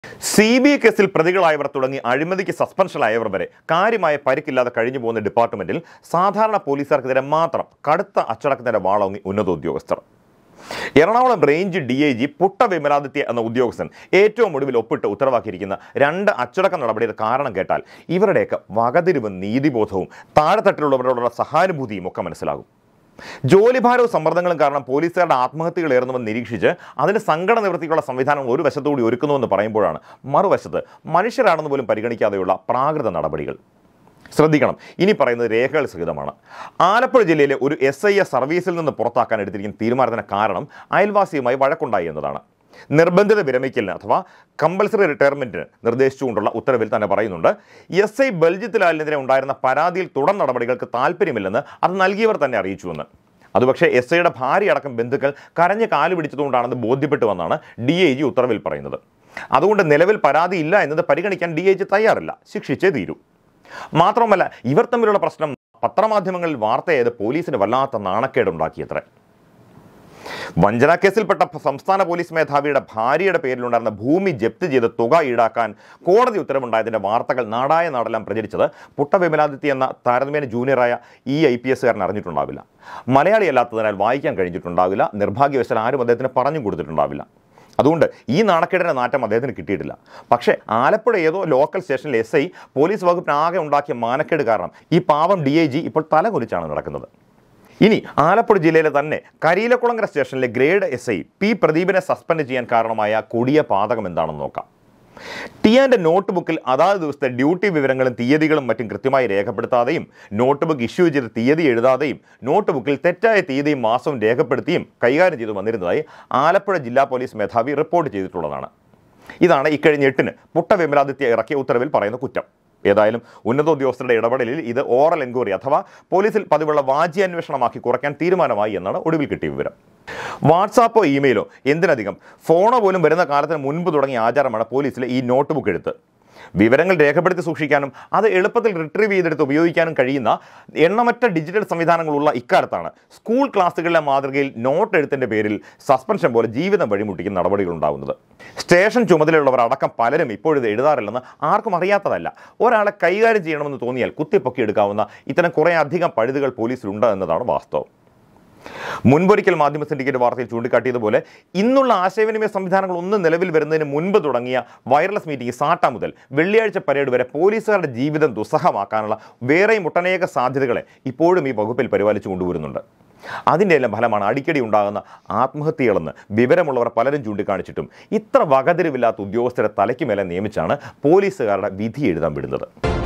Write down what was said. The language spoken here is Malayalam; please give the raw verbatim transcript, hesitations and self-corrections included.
സി ബി ഐ കേസിൽ പ്രതികളായവർ തുടങ്ങി അഴിമതിക്ക് സസ്പെൻഷനായവർ വരെ കാര്യമായ പരിക്കില്ലാതെ കഴിഞ്ഞു പോകുന്ന ഡിപ്പാർട്ട്മെന്റിൽ സാധാരണ പോലീസുകാർക്കെതിരെ മാത്രം കടുത്ത അച്ചടക്കത്തിന്റെ വാളോങ്ങി ഉന്നത ഉദ്യോഗസ്ഥർ. Ernakulam range D I G Putta Vimaladitya എന്ന ഉദ്യോഗസ്ഥൻ ഏറ്റവും ഒടുവിൽ ഒപ്പിട്ട് ഉത്തരവാക്കിയിരിക്കുന്ന രണ്ട് അച്ചടക്ക നടപടിയുടെ കാരണം കേട്ടാൽ ഇവരുടെയൊക്കെ വകതിരിവും നീതിബോധവും താഴെത്തട്ടിലുള്ളവരോടുള്ള സഹാനുഭൂതിയും ഒക്കെ മനസ്സിലാകും. ജോലിഭാരവും സമ്മർദ്ദങ്ങളും കാരണം പോലീസുകാരുടെ ആത്മഹത്യകൾ ഏറുന്നുവെന്ന് നിരീക്ഷിച്ച് അതിന് സങ്കട നിവൃത്തിക്കുള്ള സംവിധാനം ഒരു വശത്തുകൂടി ഒരുക്കുന്നുവെന്ന് പറയുമ്പോഴാണ് മറുവശത്ത് മനുഷ്യരാണെന്ന് പോലും പരിഗണിക്കാതെയുള്ള പ്രാകൃത നടപടികൾ. ശ്രദ്ധിക്കണം, ഇനി പറയുന്നത് രേഖകൾ സഹിതമാണ്. ആലപ്പുഴ ജില്ലയിലെ ഒരു എസ് ഐയെ സർവീസിൽ നിന്ന് പുറത്താക്കാൻ എടുത്തിരിക്കുന്ന തീരുമാനത്തിന് കാരണം അയൽവാസിയുമായി വഴക്കുണ്ടായി എന്നതാണ്. നിർബന്ധിത വിരമിക്കലിന് അഥവാ കമ്പൽസറി റിട്ടയർമെന്റിന് നിർദ്ദേശിച്ചുകൊണ്ടുള്ള ഉത്തരവിൽ തന്നെ പറയുന്നുണ്ട്, എസ് ഐ ബൽജിത്ത് ലാലിനെതിരെ ഉണ്ടായിരുന്ന പരാതിയിൽ തുടർ നടപടികൾക്ക് താല്പര്യമില്ലെന്ന് അത് നൽകിയവർ തന്നെ അറിയിച്ചുവെന്ന്. അതുപക്ഷെ എസ് ഐയുടെ ഭാര്യ അടക്കം ബന്ധുക്കൾ കരഞ്ഞ് കാല് പിടിച്ചതുകൊണ്ടാണെന്ന് ബോധ്യപ്പെട്ടുവെന്നാണ് ഡി ഐ ജി ഉത്തരവിൽ പറയുന്നത്. അതുകൊണ്ട് നിലവിൽ പരാതി ഇല്ല എന്നത് പരിഗണിക്കാൻ ഡി ഐ ജി തയ്യാറില്ല, ശിക്ഷിച്ചേ തീരൂ. മാത്രമല്ല, ഇവർ തമ്മിലുള്ള പ്രശ്നം പത്രമാധ്യമങ്ങളിൽ വാർത്തയായത് പോലീസിന് വല്ലാത്ത നാണക്കേടുണ്ടാക്കിയത്രേ. വഞ്ചന കേസിൽപ്പെട്ട സംസ്ഥാന പോലീസ് മേധാവിയുടെ ഭാര്യയുടെ പേരിലുണ്ടായിരുന്ന ഭൂമി ജപ്തി ചെയ്ത് തുക ഈടാക്കാൻ കോടതി ഉത്തരവുണ്ടായതിൻ്റെ വാർത്തകൾ നാടായ നാടെല്ലാം പ്രചരിച്ചത് പുട്ട വിമലാദിത്യ എന്ന താരതമ്യേന ജൂനിയറായ ഈ ഐ പി എസുകാരൻ അറിഞ്ഞിട്ടുണ്ടാവില്ല. മലയാളിയല്ലാത്തതിനാൽ വായിക്കാൻ കഴിഞ്ഞിട്ടുണ്ടാവില്ല. നിർഭാഗ്യവശാൽ ആരും അദ്ദേഹത്തിന് പറഞ്ഞു കൊടുത്തിട്ടുണ്ടാവില്ല. അതുകൊണ്ട് ഈ നാണക്കേടിൻ്റെ നാറ്റം അദ്ദേഹത്തിന് കിട്ടിയിട്ടില്ല. പക്ഷേ ആലപ്പുഴ ഏതോ ലോക്കൽ സ്റ്റേഷനിൽ എസ് ഐ പോലീസ് വകുപ്പിന് ആകെ ഉണ്ടാക്കിയ മാനക്കേട് കാരണം ഈ പാവം ഡി ഐ ജി ഇപ്പോൾ തലകുലിച്ചാണ് നടക്കുന്നത്. ഇനി ആലപ്പുഴ ജില്ലയിലെ തന്നെ കരിയിലക്കുളങ്ങര സ്റ്റേഷനിലെ ഗ്രേഡ് എസ് ഐ പി പ്രദീപിനെ സസ്പെൻഡ് ചെയ്യാൻ കാരണമായ കൊടിയ പാതകം എന്താണെന്ന് നോക്കാം. ടിയാൻ്റെ നോട്ട് ബുക്കിൽ അതാത് ദിവസത്തെ ഡ്യൂട്ടി വിവരങ്ങളും തീയതികളും മറ്റും കൃത്യമായി രേഖപ്പെടുത്താതെയും നോട്ട് ബുക്ക് ഇഷ്യൂ ചെയ്ത തീയതി എഴുതാതെയും നോട്ട് ബുക്കിൽ തെറ്റായ തീയതിയും മാസവും രേഖപ്പെടുത്തിയും കൈകാര്യം ചെയ്തു വന്നിരുന്നതായി ആലപ്പുഴ ജില്ലാ പോലീസ് മേധാവി റിപ്പോർട്ട് ചെയ്തിട്ടുള്ളതാണ്. ഇതാണ് ഇക്കഴിഞ്ഞ എട്ടിന് പുട്ട വിമലാദിത്യ ഇറക്കിയ ഉത്തരവിൽ പറയുന്ന കുറ്റം. ഏതായാലും ഉന്നത ഉദ്യോഗസ്ഥരുടെ ഇടപെടലിൽ ഇത് ഓറൽ എൻക്വയറി അഥവാ പോലീസിൽ പതിവുള്ള വാച്യാന്വേഷണമാക്കി കുറയ്ക്കാൻ തീരുമാനമായി എന്നാണ് ഒടുവിൽ കിട്ടിയ വിവരം. വാട്സാപ്പോ ഇമെയിലോ എന്തിനധികം ഫോണോ പോലും വരുന്ന കാലത്തിന് മുൻപ് തുടങ്ങിയ ആചാരമാണ് പോലീസിലെ ഈ നോട്ട് ബുക്ക് എഴുത്ത്. വിവരങ്ങൾ രേഖപ്പെടുത്തി സൂക്ഷിക്കാനും അത് എളുപ്പത്തിൽ റിട്രീവ് ചെയ്തെടുത്ത് ഉപയോഗിക്കാനും കഴിയുന്ന എണ്ണമറ്റ ഡിജിറ്റൽ സംവിധാനങ്ങളുള്ള ഇക്കാലത്താണ് സ്കൂൾ ക്ലാസ്സുകളിലെ മാതൃകയിൽ നോട്ട് എഴുത്തിൻ്റെ പേരിൽ സസ്പെൻഷൻ പോലെ ജീവിതം വഴിമുട്ടിക്കുന്ന നടപടികൾ ഉണ്ടാകുന്നത്. സ്റ്റേഷൻ ചുമതലയുള്ളവർ അടക്കം പലരും ഇപ്പോഴിത് എഴുതാറില്ലെന്ന് ആർക്കും അറിയാത്തതല്ല. ഒരാളെ കൈകാര്യം ചെയ്യണമെന്ന് തോന്നിയാൽ കുത്തിപ്പൊക്കി എടുക്കാവുന്ന ഇത്തരം കുറേ അധികം പഴുതുകൾ പോലീസിലുണ്ട് എന്നതാണ് വാസ്തവം. മുൻപൊരിക്കൽ മാധ്യമ സിൻഡിക്കേറ്റ് വാർത്തയിൽ ചൂണ്ടിക്കാട്ടിയതുപോലെ ഇന്നുള്ള ആശയവിനിമയ സംവിധാനങ്ങൾ ഒന്നും നിലവിൽ വരുന്നതിന് മുൻപ് തുടങ്ങിയ വയർലെസ് മീറ്റിംഗ് സാട്ട മുതൽ വെള്ളിയാഴ്ച പരേഡ് വരെ പോലീസുകാരുടെ ജീവിതം ദുസ്സഹമാക്കാനുള്ള വേറെയും ഒട്ടനേക സാധ്യതകളെ ഇപ്പോഴും ഈ വകുപ്പിൽ പരിപാലിച്ചു കൊണ്ടുവരുന്നുണ്ട്. അതിൻ്റെ എല്ലാം ഫലമാണ് അടിക്കടി ഉണ്ടാകുന്ന ആത്മഹത്യകളെന്ന് വിവരമുള്ളവർ പലരും ചൂണ്ടിക്കാണിച്ചിട്ടും ഇത്ര വകതിരിവില്ലാത്ത ഉദ്യോഗസ്ഥരെ തലയ്ക്ക് മേലെ നിയമിച്ചാണ് പോലീസുകാരുടെ വിധി എഴുതാൻ വിടുന്നത്.